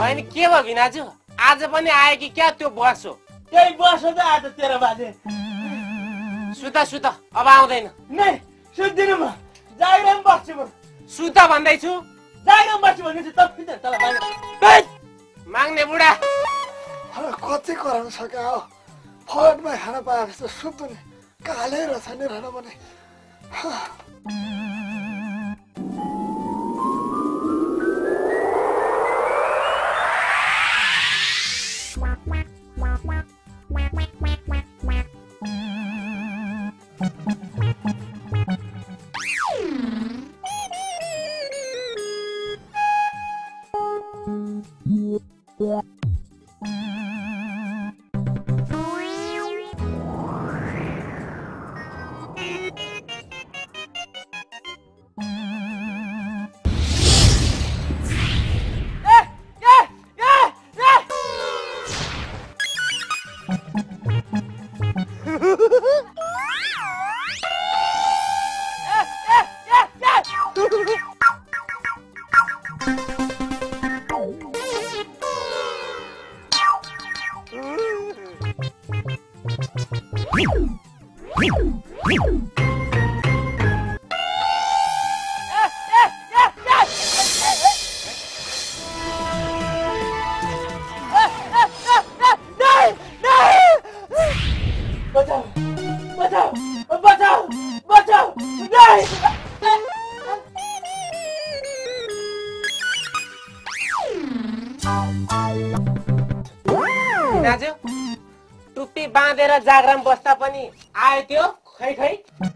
अनि के भयो भिनाजु आज पनि आयो कि क्या त्यो बस हो त्यही बस हो त आज 13 बजे सुता सुता अब आउँदैन नै सुत्दिनु म जागिरमा बस्छु म सुता भन्दैछु जागिरमा बस्छु भनेपछि त फिर्ता तल माग्ने बुढा कति कराउन सक्यो हो फटमा खाना पाएपछि त सुत्नु नि कालै रहेछ नि रहन भने टुप्पी बाँधेर जागराम बस्दा पनि आयो त्यो खै खै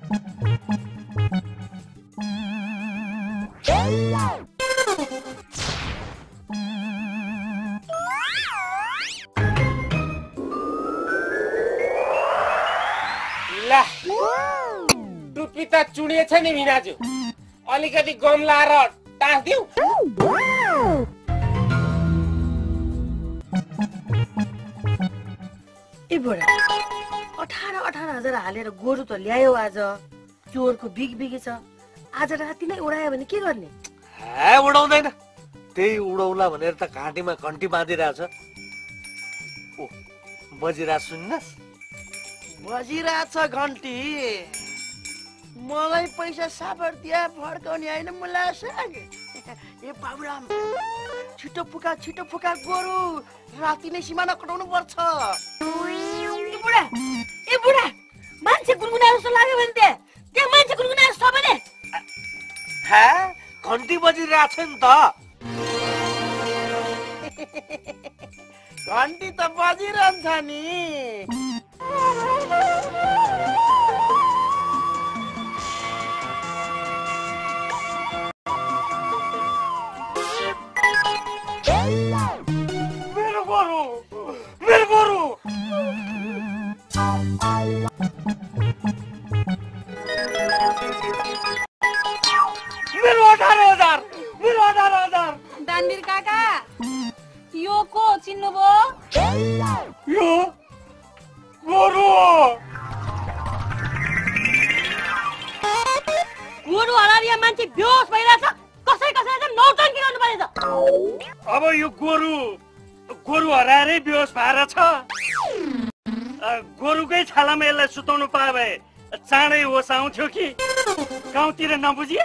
ला टुप्पी त चुडिएछ नि भिनाजु अलिकति गम लाएर टाँस्दिउ ए बुढा 18,000 हालेर गोरु त ल्यायो आज चोरको बिग छ आज राति नै उडायो भने के गर्ने हे उडाउँदैन त्यही उडाउला भनेर त घाँटीमा घन्टी बाँधिरहेछ ओ बजिरहेछ सुन्न बजिरहेछ घन्टी मलाई पैसा साबर दिया फर्काउने हैन मुला साग ए बाबुराम छिटो फुका गोरु राति नै सिमाना कटाउनु पर्छ ए बुढा मान्छे गुनगुनाएर जस्तो लाग्यो भने त्यहाँ मान्छे गुनगुनाएर छ भने हे घन्टी बजिरहेछ नि त घन्टी त बजिरहन्छ नि मेरो गोरु मेरो 18,000 दानवीर काका यो को चिन्नुभयो यो गोरु हरारिया मान्छे बेहोस भइरहेछ कसैले चाहिँ नौटङ्की गर्नु पर्छ अब यो गोरु हराएरै बेहोस भएर छ गोरुकै छालामा यसलाई सुताउनु पाए भए चाँडै होस आउँथ्यो कि गाउँतिर नबुझिया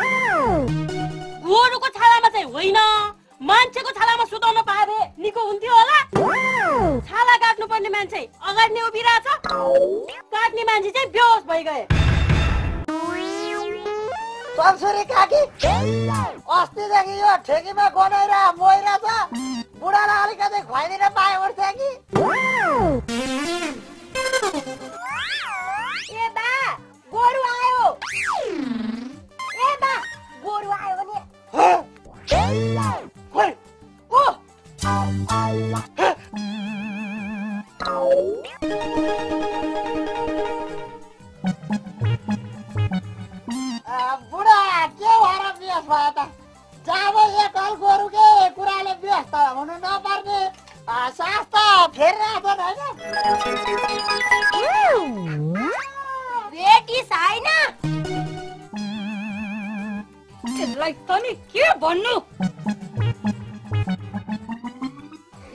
गोरुको छालामा चाहिँ होइन मान्छेको छालामा सुताउन पाए भए निको हुन्थ्यो होला छाला काट्नु पर्ने मान्छे अगाडि नै उभिरहेछ काट्ने मान्छे चाहिँ बेहोस भइगए चल्छुरी काकी अस्तिदेखि यो ठेकीमा गनाएर मोइरहेछ बुढालाई अलिकति खुवाइदिन पाए उठ्थ्यो कि ए बा गोरु आयो भने खोइ को बुढा के भएर व्यस्त भयो त जब एकल गोरुकै कुराले व्यस्त हुनु नपर्ने सास त फेरिरहेको होइन बेटी छैन यसलाई त नि के भन्नु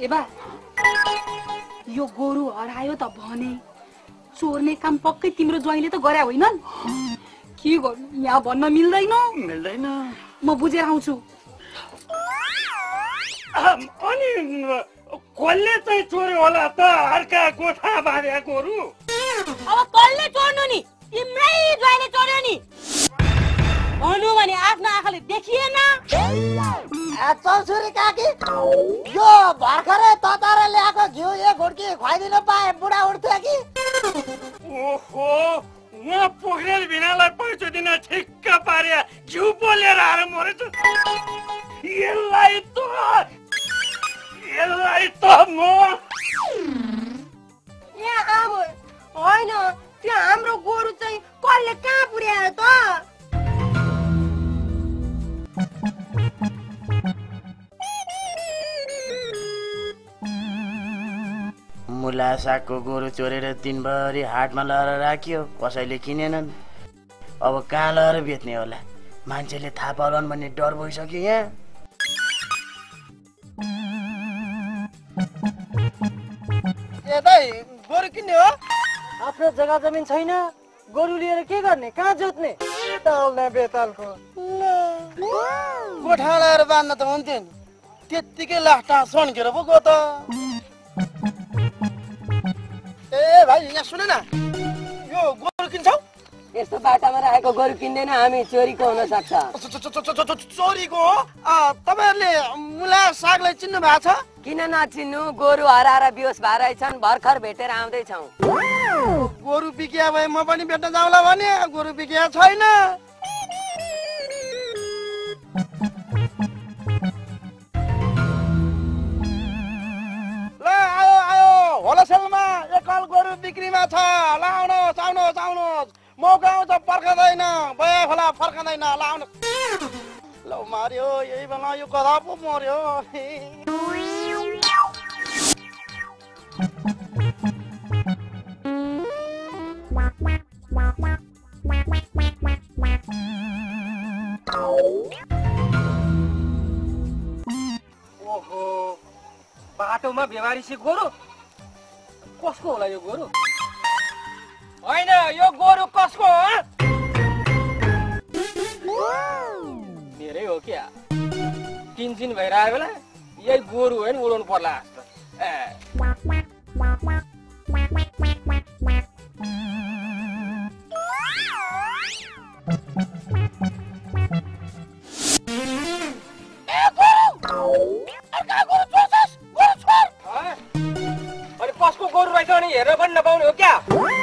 ए बा यो गोरु हरायो त भने चोर्ने काम पक्कै तिम्रो ज्वाइँले त गरे होइन के गर्नु यहाँ भन्न मिल्दैन म बुझेर आउँछु अनि कसले चाहिँ चोर्यो होला त अर्का गोठा बाँधे गोरु अब कसले चोर्नु नि तिम्रै ज्वाइँले चोर्यो नि भन्नु भने आफ्नो आँखाले देखिएन चौछुरी काकी यो भर्खरै तताएर ल्याएको घिउ एक घुड्की खुवाइदिन पाए बुढा उठ्थ्यो कि ओहो यहाँ पोखरेल भिनालाई पैसा दिन ठिक्क पारे घिउ पोलेर आएर मरेछ यसलाई त म यहाँ आम होइन त्यो हाम्रो गोरु चाहिँ कसले कहाँ पुर्यायो त मुला सागको गोरु चोरेर दिनभरि हाटमा लगेर राखियो कसैले किनेनन् अब कहाँ लगेर बेच्ने होला मान्छेले थाहा पाउलान् भन्ने डर भइसक्यो यहाँ गोरु किन्ने हो आफ्नो जग्गा जमिन छैन गोरु लिएर के गर्ने कहाँ जोत्ने बेतालको गोठा लगाएर बाँध्न त हुन्थ्यो नि त्यत्तिकै लास्टा सन्केर पो गयो त ए भाइ यहाँ सुन न यो गोरु किन्छौ यस्तो बाटामा राखेको गोरु किन्दैन हामी चोरीको हुन सक्छ चोरीको हो तपाईहरुले मुला सागलाई चिन्नु भएको छ किन नचिन्नु गोरु हराएर बिहोस भएर छन् भर्खर भेटेर आउँदै छौं गोरु बिकिया भए म पनि भेट्न जाउँला भने गोरु बिकिया छैन ल आयो आयो होलसेलमा एकल गोरु बिक्रीमा छ ल आउनुहोस् आउनुहोस् आउनुहोस् मौका आउँछ पर्खदैन बया खोला फर्कदैन ल आउनुहोस् ल मार्यो यही बेला यो गधा पो मर्यो ओहो बाटोमा बेमारीसी गोरु कसको होला यो गोरु होइन यो गोरु कसको हो मेरै हो क्या किनचिन भइरहेको बेला यही गोरु हो नि उडाउनु पर्ला अनि कसको गोरु रहेछ भने हेरेर पनि नपाउने हो क्या